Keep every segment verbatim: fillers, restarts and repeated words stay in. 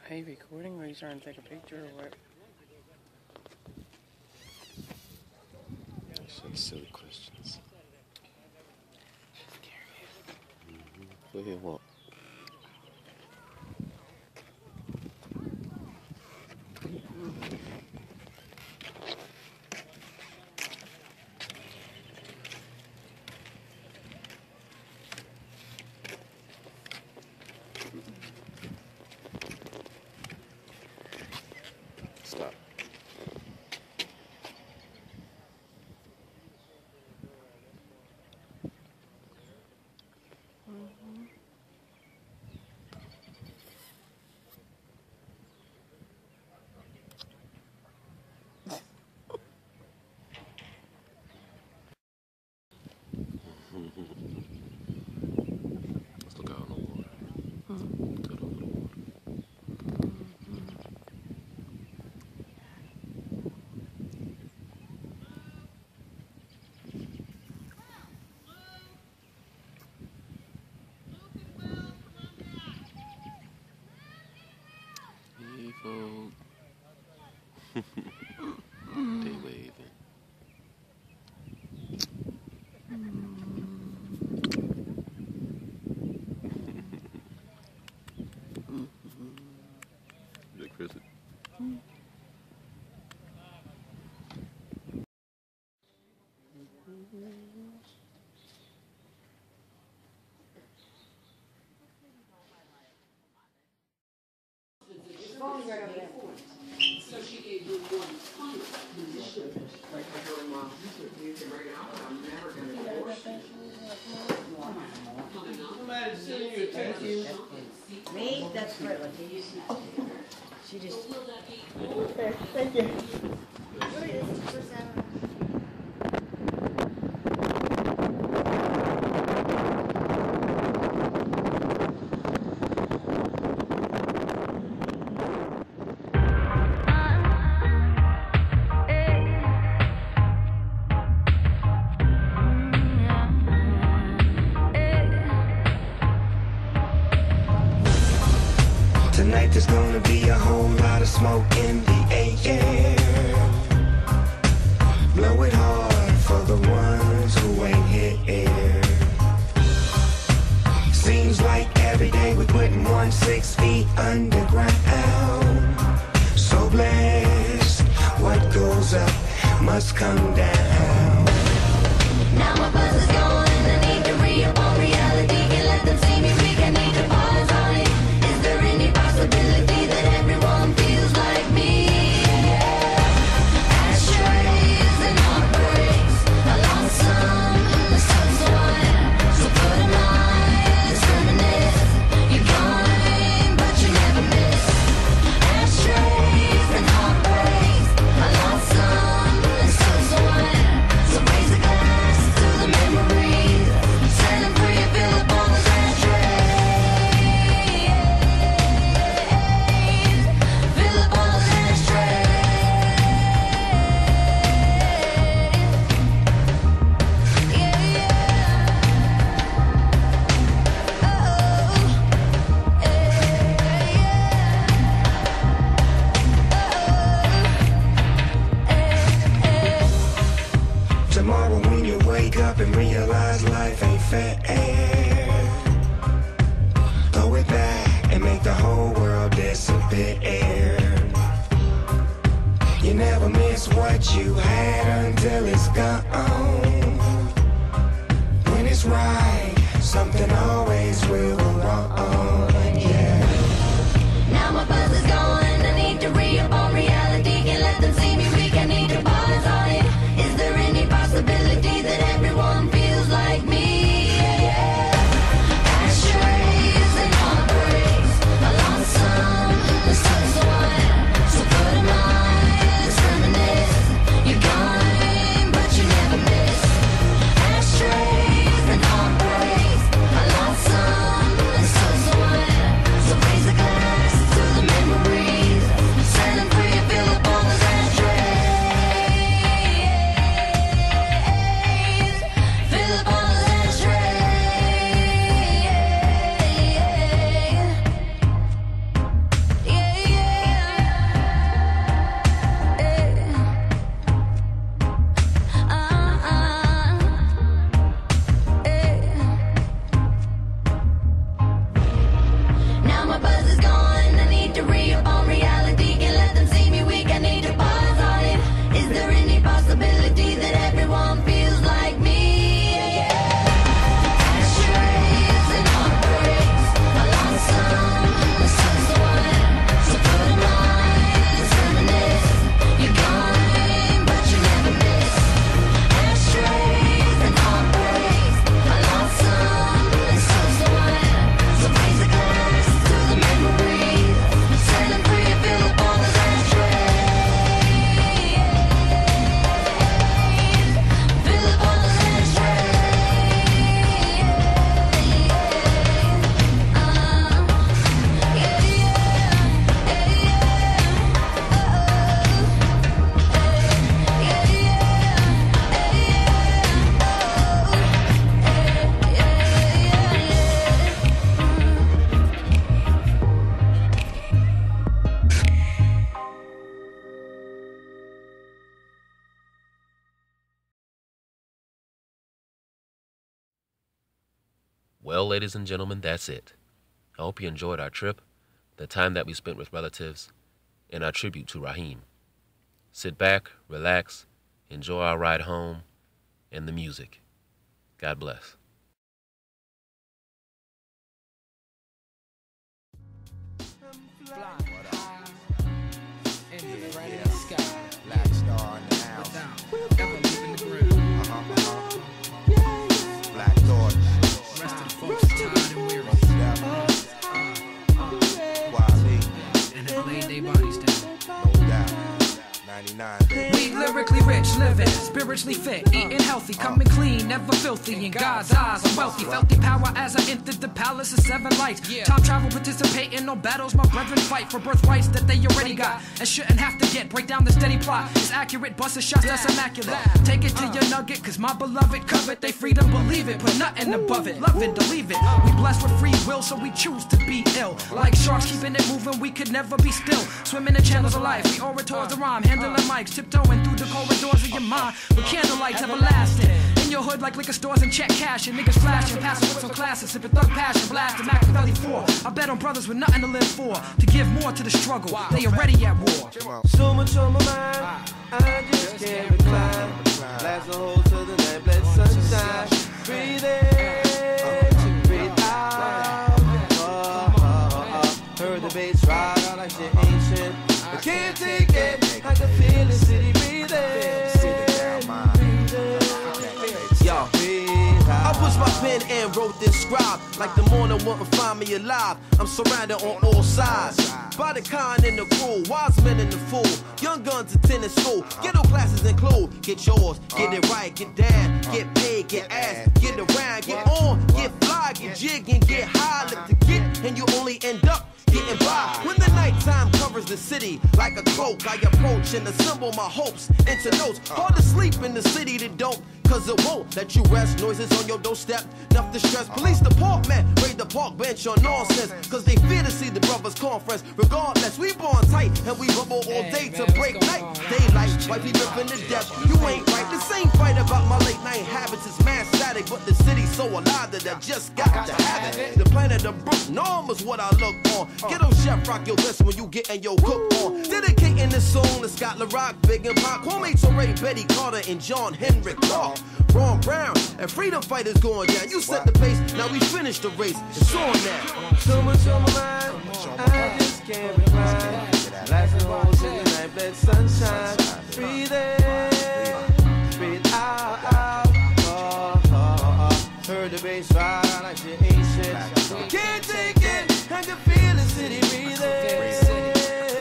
Are you recording or are you trying to take a picture or what? Such silly questions. Just curious. Mm-hmm. Go ahead, walk. Stop. Mm-hmm. Let's look out on the water. Mm-hmm. Look out over the water. Hey, folks. They waving. Is that Chris? So she gave me one final condition. Like her mom, you can bring it out, but I'm never going to divorce you. Somebody sending you a text. Me? That's Britland. She just. Okay, thank you. Tonight there's gonna be a whole lot of smoke in the air. Blow it hard for the ones who ain't here. Seems like every day we're putting one six feet underground. So blessed, what goes up must come down. Now my buzz is gone and I need to re-up on reality. Can't let them see me weak, I need to pause on it. Is there any possibility that everyone feels like me? Ashtrays and heartbreaks, I lost some, the sun's wide, so put in eyes, reminisce. You're gone, but you never miss. Ashtrays and heartbreaks, I lost some, the sun's wide, so raise a glass to the memories. Set them free and fill up all those ashtrays. Fill up all those ashtrays. Yeah, yeah. Oh, yeah, yeah. Tomorrow when you wake up and realize life ain't fair, throw it back and make the whole world disappear. You never miss what you had until it's gone. When it's right, something always will go wrong. Yeah. Now my buzz is gone and I need to re-up on reality. Can't let them see me weak, I need to pause on it. Is there any possibility that everyone feels like me? Ashtrays and heartbreaks, I lost some, the sun's wide, so put in eyes, reminisce. You're gone, but you never miss. Well, ladies and gentlemen, that's it. I hope you enjoyed our trip, the time that we spent with relatives, and our tribute to Raheem. Sit back, relax, enjoy our ride home, and the music. God bless. Black star in the house. Uh-huh, uh-huh. Black thought. Rest of folks tired and weary. Wale. And have laid their bodies down. No doubt. ninety-nine, baby. We lyrically rich, living, spiritually fit, eating healthy, coming clean, never filthy. In God's eyes, I'm wealthy. Felt the power as I entered the palace of seven lights. Time travel, participate in no battles. My brethren fight for birthrights that they already got and shouldn't have to get. Break down the steady plot. It's accurate, busted shots, that's immaculate. Take it to your nugget, cause my beloved covet. They freedom, believe it, put nothing above it. Love it, believe it. We blessed with free will, so we choose to be ill. Like sharks, keeping it moving, we could never be still. Swimming in channels of life, we orators the rhyme, handling mics, tiptoeing through the corridors of your mind with candlelights everlasting. In your hood like liquor stores and check cash and niggas flashing, passing what's on classes, sipping thug passion, blasting Machiavelli four. I bet on brothers with nothing to live for, to give more to the struggle. They already at war. So much on my mind, I just can't recline. Blast a hole to the night, let sunshine. Breathe in, breathe out. Oh, oh, oh. Heard the bass ride like shit ancient. I can't take it, I can feel the city breathing. Yo, I pushed my pen and wrote this scribe. Like the morning wouldn't find me alive. I'm surrounded on all sides by the kind and the cruel, wise men and the fool, young guns attending school. Ghetto classes include get yours, get it right, get down, get paid, get ass, get around, get on, get fly, get jig and get high. Live to get, and you only end up getting by. When the nighttime covers the city like a cloak, I approach and assemble my hopes into notes. Hard to sleep in the city that don't, cause it won't let you rest. Noises on your doorstep, enough to stress. Police department, raid the park bench on nonsense, cause they fear to see the brothers conference. Regardless, we born tight and we bubble all day to break night. Daylight, white people ripping to death. You ain't right. The same fight about my late night habits is mad static, but the city's so alive that I just got to have it. The planet of Brook Norm is what I look on. Ghetto chef rock your list when you getting your cook on. Dedicating this song to Scott LaRock, Big and Pop, Kwame Ture, Betty Carter, and John Henrik Clark. Ron Brown and freedom fighters going down. You set the pace, now we finish the race. It's on now. So much on my mind, I just can't recline. Blasting holes in the night, let sunshine. Breathe in, breathe out, out. Oh, oh, oh. Heard the bass ride like shit ain't shit. Can't take it, I can feel the city breathing.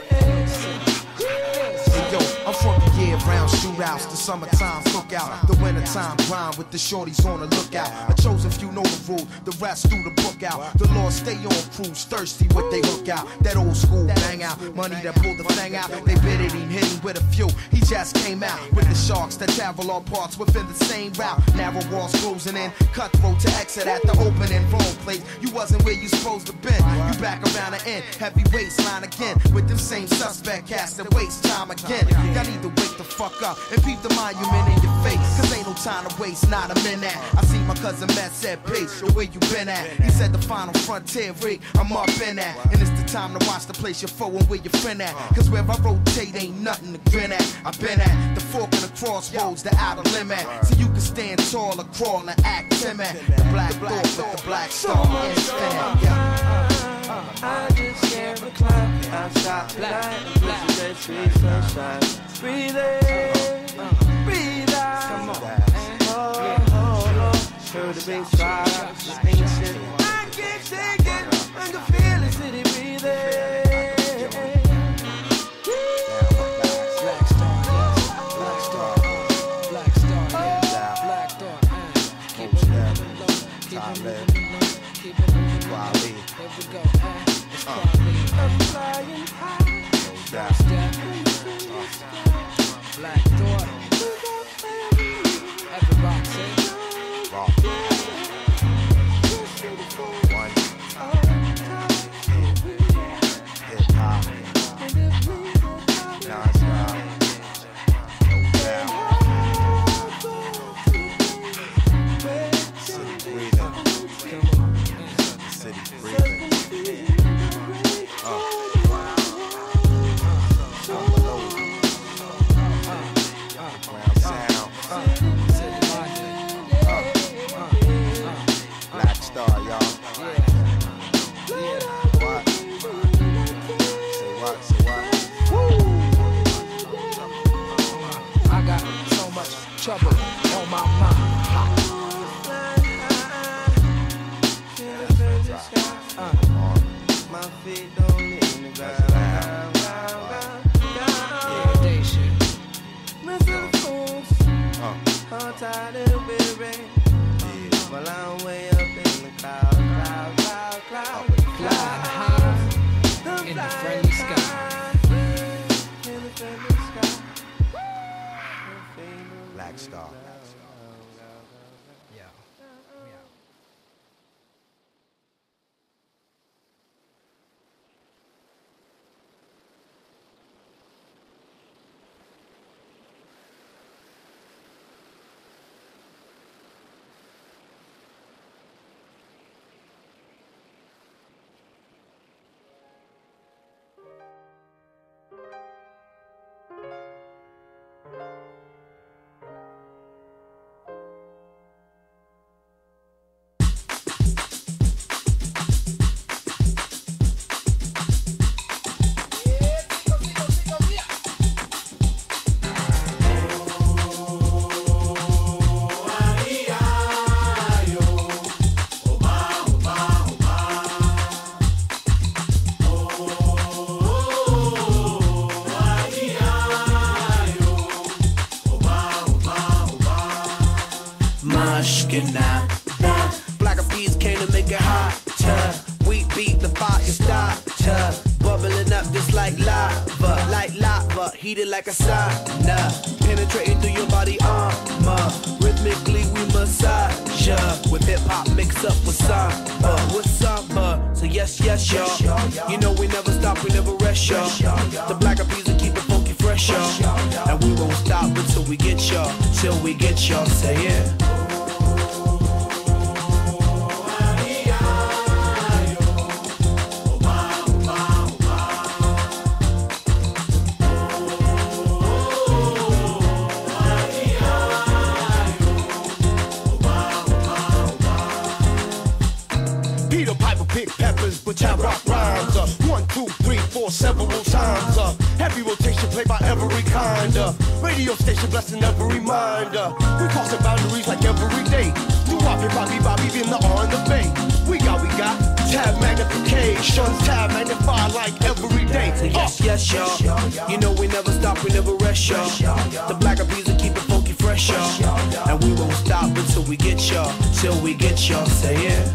Yo, I'm from the year-round shootouts, the summertime cookout, the wintertime grind with the shorties on the lookout. A chosen few know the rule, the rest do the book out. The Lord stay on cruise, thirsty what they hook out. That old school bang out, money that pull the thing out. They bid it, him, hit him with a few. He just came out with the sharks that travel all parts within the same route. Narrow walls closing in, cutthroat to exit at the opening. Wrong place, you wasn't where you supposed to been. You back around the end, heavy waistline again. With them same suspect cast that waste time again. Y'all need to wake the fuck up and peep the monument in your face. Cause ain't no time to waste, not a minute. I see my cousin Matt said, Pace, yo, where you been at? He said the final frontier rig, I'm up in that. And it's the time to watch the place you're foe and where your friend at. Cause where I rotate ain't nothing to grin at. I been at the fork of the crossroads, the outer limit. So you can stand tall or crawl and act timid. The black thought with the black star instant. I just can't recline outside tonight. Pushing that tree sunshine. Breathe in, breathe out. Oh, oh, oh. Heard the bass ride out, just ancient. I can't take it, I can feel the city breathing. Black star, yes. Black star, black star, yes. Black star, keep it moving low, keep it moving low, keep it moving low. Here we go, uh, it's Kwame. I'm flying high. Black daughter. Everybody say Rock. One. que nada. Black Eyed Peas came to make it hotter. We beat the fire starter, bubbling up just like lava, like lava, heated like a sauna, penetrating through your body armor. Rhythmically we massage ya, with hip hop mixed up with samba, with samba. So yes, yes, y'all. You know we never stop, we never rest, y'all. The Black Eyed Peas will keep it funky fresh, y'all. And we won't stop until we get y'all, till we get y'all. Say it. Pick peppers, but I rock rhymes. Uh, one, two, three, four, several times. Uh, heavy rotation played by every kind. Uh, radio station blessing every mind. Uh, we crossing boundaries like every day. Do Bobby, Bobby, Bobby, in the on the bay. We got, we got tab magnification, tab magnified like every day. So yes, yes, y'all. You know we never stop, we never rest, y'all. The Black Eyed Peas will keep it funky fresh, y'all. And we won't stop until we get y'all, till we get y'all. Say it.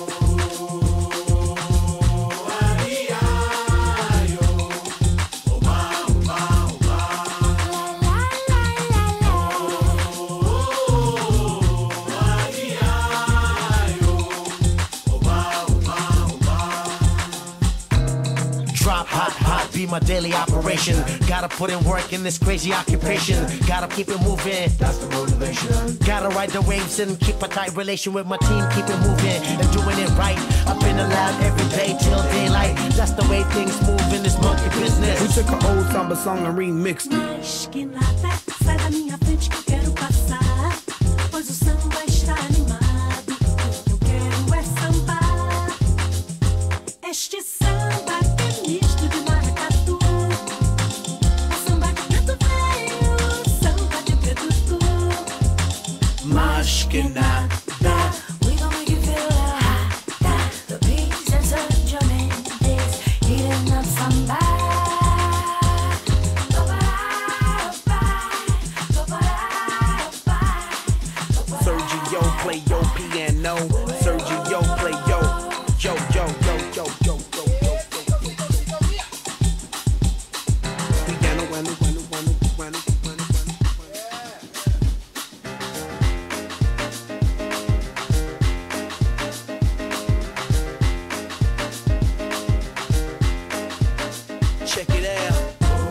Be my daily operation. Gotta put in work in this crazy occupation. Gotta keep it moving. That's the motivation. Gotta ride the waves and keep a tight relation with my team. Keep it moving and doing it right. I've been allowed every day till daylight. That's the way things move in this monkey business. We took an old samba song and remixed it. Mas que nada, sai da minha frente que eu quero passar. Pois o samba está animado. O que eu quero é sambar. Este samba é misto de maracatu. Samba de preto velho, samba de preto tu. Mas que nada. We gon' make you feel hot. The beats and such your mendes, heating up samba. Sergio play your piano. Sergio play yo, yo, yo, yo, yo, yo, yo, yo, yo, yo. Piano, piano, piano, piano, piano, piano, piano. Check it out.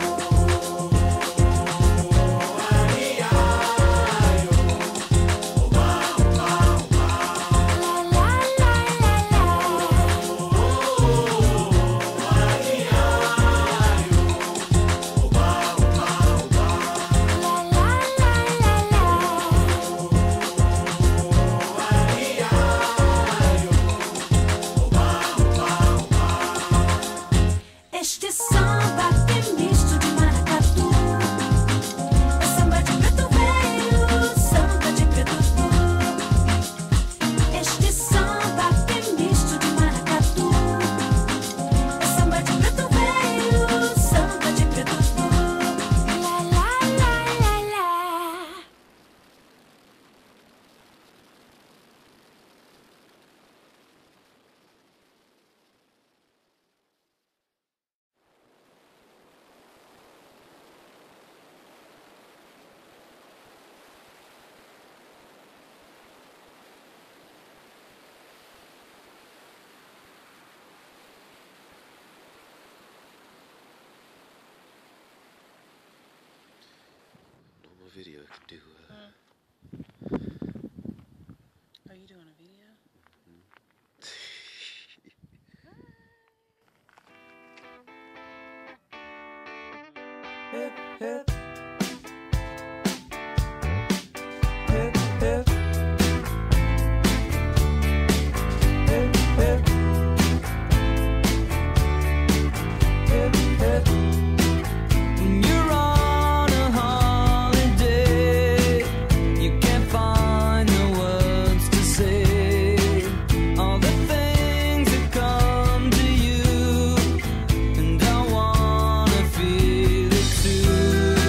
Este samba é misto de maracatu. É samba de preto velho, samba de preto tu. Este samba é misto de maracatu. É samba de preto velho, samba de preto tu. La la la la la. Normal video could do. Uh, Are you doing a video? Hip, hip. Hip, hip. Hip, hip. Hip, hip. When you're on a holiday, you can't find the words to say. All the things that come to you, and I wanna feel it too.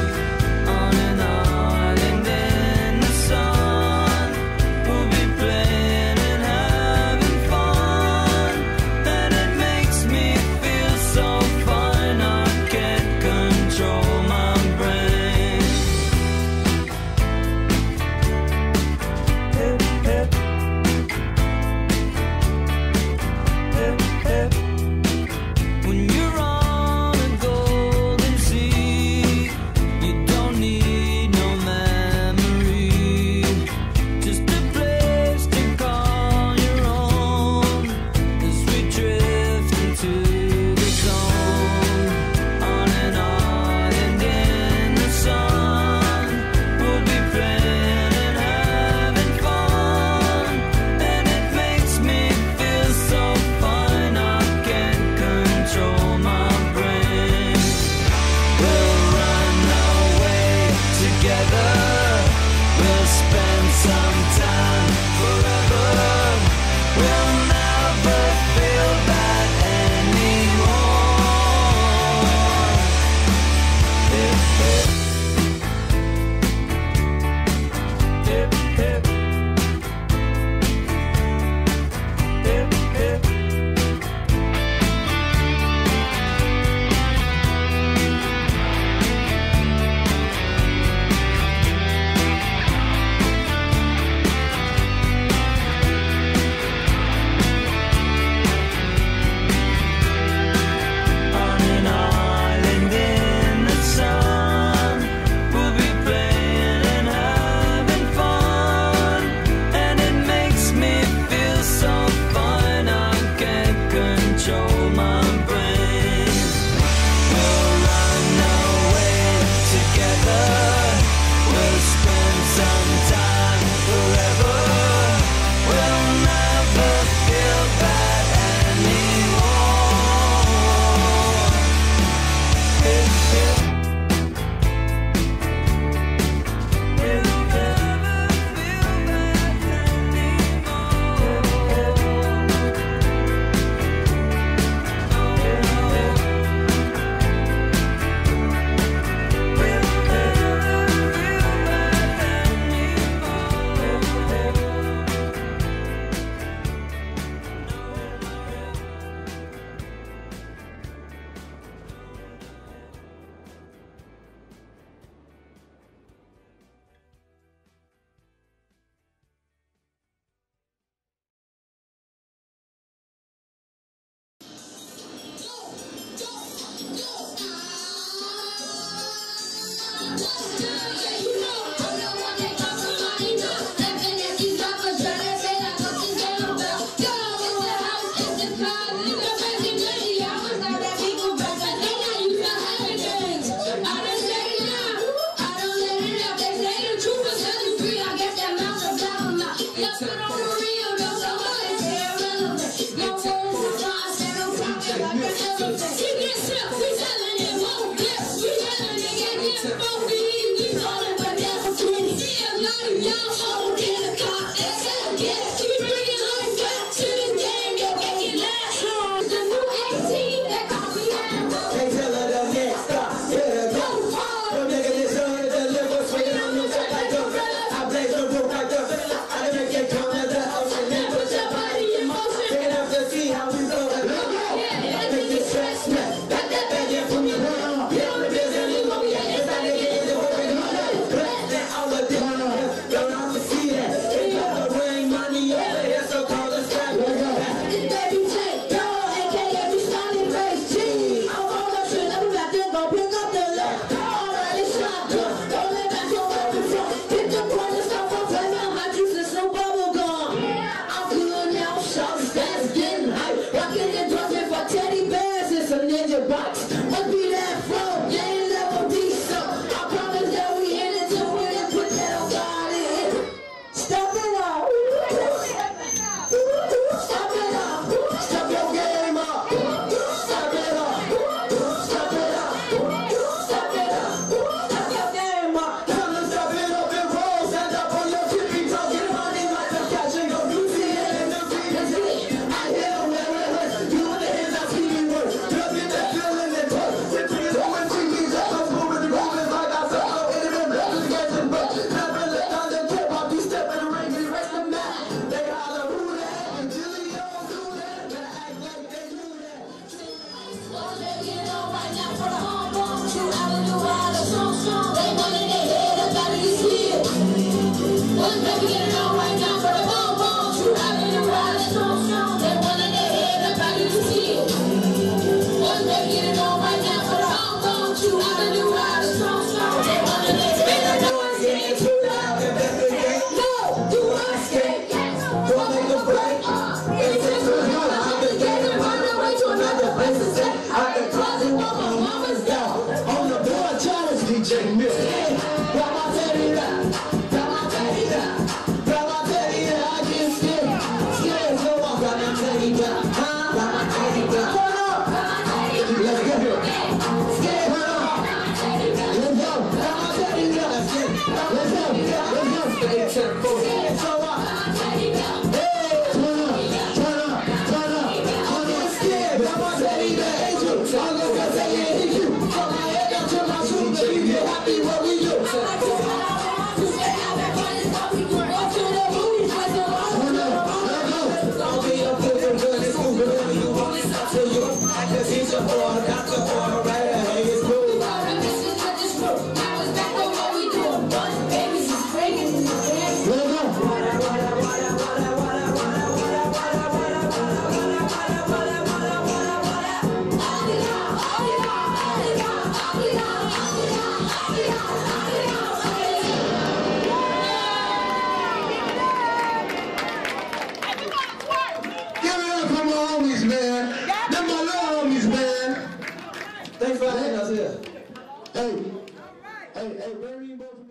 Thanks for having us here. Hey, hey, hey, where you both?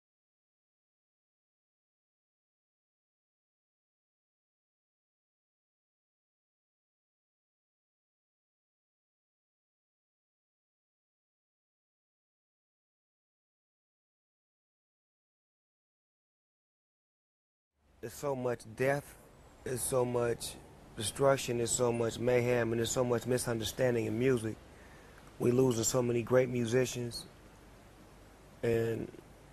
There's so much death, there's so much destruction, there's so much mayhem, and there's so much misunderstanding in music. We losing so many great musicians, and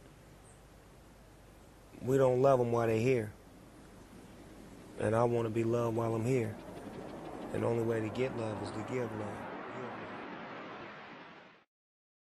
we don't love them while they're here. And I want to be loved while I'm here. And the only way to get love is to give love.